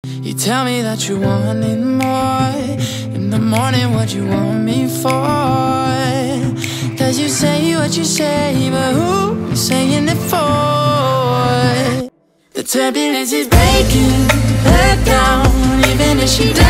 You tell me that you wanted more. In the morning, what you want me for? Cause you say what you say, but who you saying it for? The turbulence is breaking her down, even if she does.